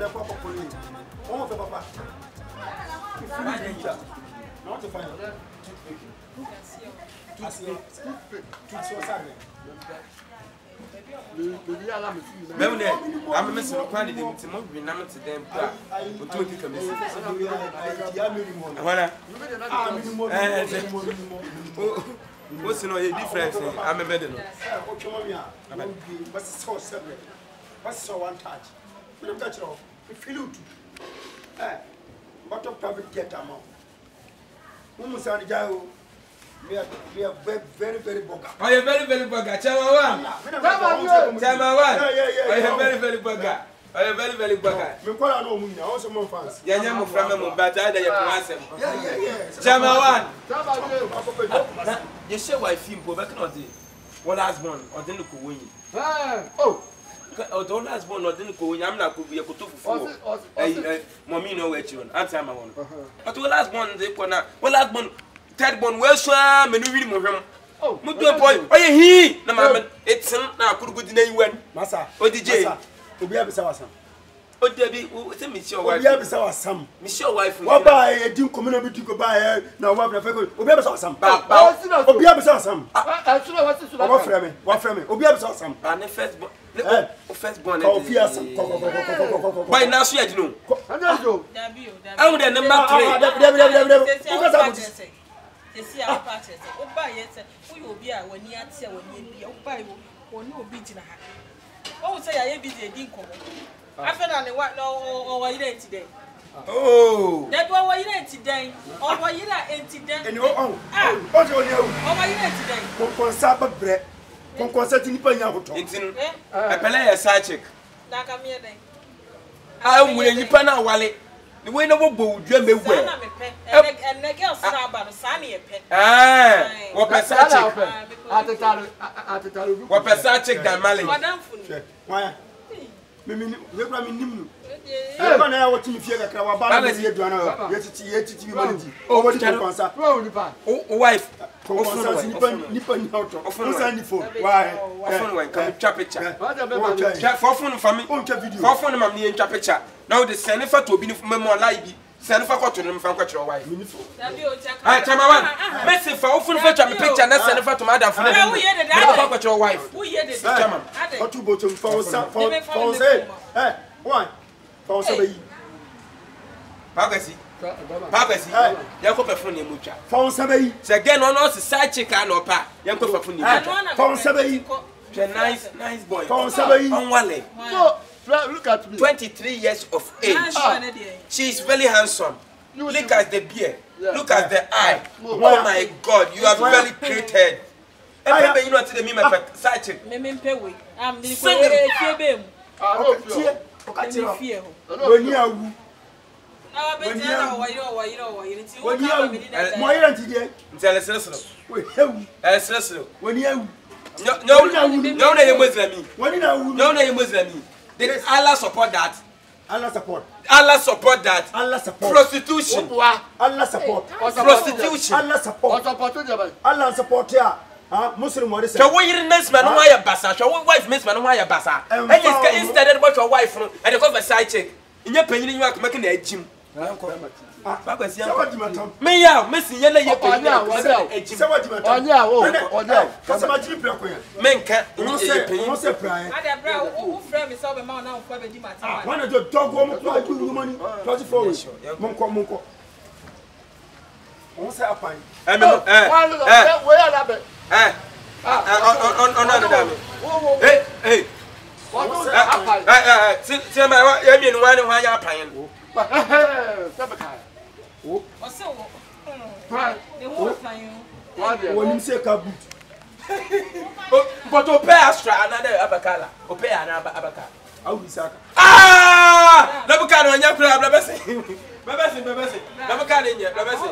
the papa police. Oh, the papa. Not to find I'm missing a quantity to move me now to them. What's no difference? I'm a better. What's so separate? What's so one touch? We don't touch it all. We feel it. But of public get a mouth. Almost on the jail. We are very, very bugger. I am very, very bugger. Chama one. I am very, very bugger. I am very, very bugger. We call our own also more fans. Yam from a but I am Chama one. You say why film go back on the one last one or then look win. Oh. Don't last one or didn't go. I'm not could be a kutu for mommy no way tune. Answer my one. But the last one, they corner. Well, last one, third one, well, swam and we him. Oh, Mutu boy. Oh, he. No, mamma, it's now could good name when Massa. Oh, DJ. To be able to some. Oh, Debbie, what's a Miss your wife? We have some. Miss your wife. What buy a due community to buy now? What the fuck? We have some. Oh, we have some. I should have what from me. What from me? Oh, we have some. And the first born. Oh, yes. Why now? She had no. I would have number 3. You see our patches. Oh, buy it. We will be out when you are when you be a buy or no beating. Oh, say I am busy. Didn't come. I feel on the what no or you ain't today. Oh, that what you ain't today. Or what you ain't today. And oh, what you know? Oh, what you ain't today. Consaba bread. Concerting Panya. I play a side chick. Like a mere day. I will you pan out wallet. The way no boat, you may wear. And the girls are about a sunny pet. Ah, what a side chick. What a side chick than Mali. Why? Mimi, we're coming in. I'm going to watch you feel like our banner is here to another. Yes, it's humanity. Oh, what is your concern? Oh, wife. Nippon out of Sunday phone. Why? Come chap it. For phone for me, for phone, mammy and chap it. Now the Seneca to be more like Seneca got to them from what your wife. I tell my one. Messi for often fetch a picture and that's Seneca to Madame Fred. What your wife? Who hear this? Got to go to for say, eh, why? For say, Pagacy. Pagacy, Yakopa Funny Mucha. For say, again on us, side chick and or pa, Yakopa Funny. For say, nice boy. For say, on one look at me. 23 years of age. She's very handsome. Look at the beard. Look at the eye. Oh my God, you are very created. And you know to the meme side chick. I'm the did Allah support that? Allah support. Allah support that. Allah support. Prostitution. Allah support. Prostitution. Allah support. Allah support here. Muslim what is it? So what you miss man why your basa? So what wife miss man why your basa? And instead about your wife and you go for side check. In your penny you are making a gym. Me ya, Messi yele ye pe. Onya. Customer trip plan ko yan. Menka, no say pray. Ada bra, who frame me so be ma na for be di matter. When you dog wo mo kwa you money 24 weeks. Monko. On say apan. We are be. On that. Hey. See my you mean one ya apan. What's so? The whole time. When you say kaboot. But to pay extra another abakala. To pay another abakala. How we say? Ah! Nabukana on your club, Babasi. Nabukana in your Babasi.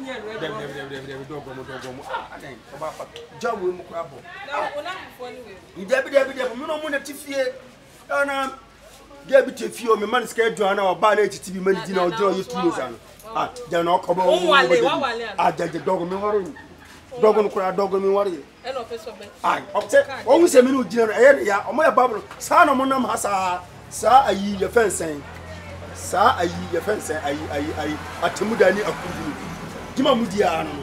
Job will crab. You no money to fear. Get a few of my man scared to an hour by TV money or draw you 2 years. Ah, they're not come on. I get the dog on me worrying. Dog on cry, dog on me worrying. I upset always a minute area. Oh, my bubble. Son of Monam has a sir, a year fence saying, Sa ayi your friend say ayi Atemuda ni Akrugu. Kima mudia no.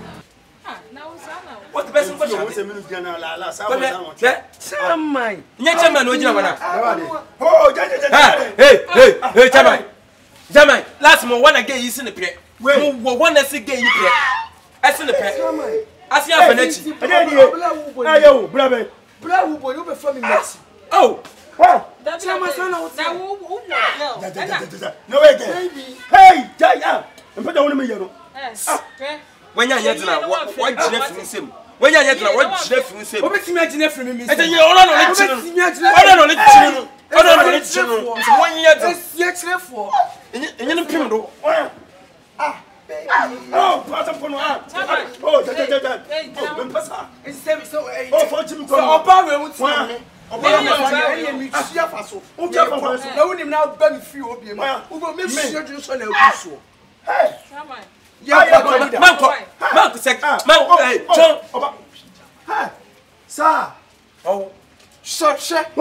What the person question? What's a minute na la sa chairman. Nya chairman no gina bana. Oh, hey, chairman. Last month one again is in the pre. We one that say again you pre. As in the pre. As you have energy. Ayo, brother. Bravo boy, you be from Mexico. Oh. That's my son. No way again. Hey, Jaya. And put on me, you know. When you're yet now, what Jeff in him? When you're yet now, what Jeff in him? What makes me from me? And then you're all on it. One year, yes, therefore. And you're the criminal. Oh, Pastor Pono. Oh, It's so oh, for Jim so Obama would say, Obama, now burn few of you. Who will make sure you son of so. Hey, Mark, sir. Oh, sir,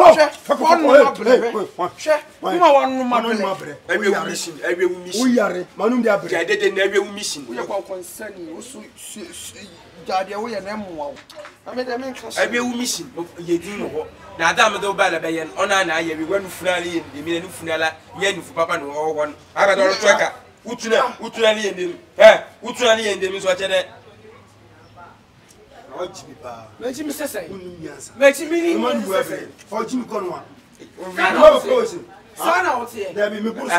we are Manum de Abre. I did every mission. We are concerning also. Daddy, we are now. I made them every mission. You do now, damn do bad bayan on an eye. We went finally in the minute funala, yen for Papa no one. I got all tracker. Utunali and them. Utunali and them is what I let him say, let him mean one who have it. For Jim Conwan. Son out here. There be me bush.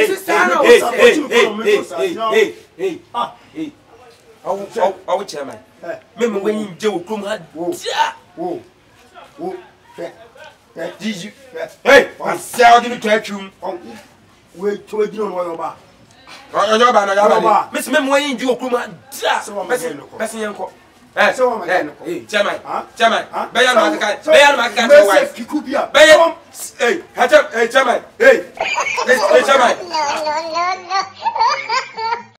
Hey. Oh, chairman. Remember when you do come had. Whoa. Did you? Hey, I said you catch you. Wait, to you on your bar. Miss Mem when you do come had. Passing uncle. Hey, chairman. Bayan Macca, wife. Bayan, hey, chairman. Hey, chairman.